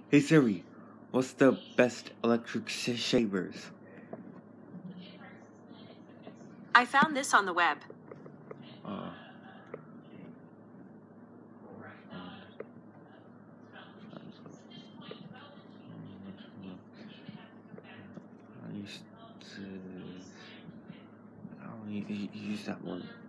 Hey Siri, what's the best electric shavers? I found this on the web. I used to use that one.